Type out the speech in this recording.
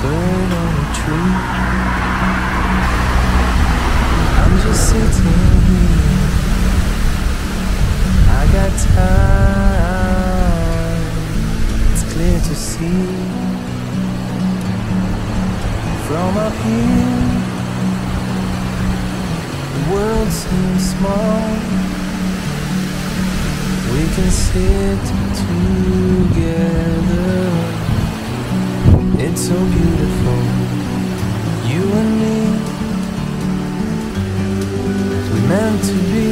bird on a tree. I'm just sitting here. I got time. It's clear to see. From up here, the world seems small. We can sit together. It's so beautiful, you and me. We're meant to be.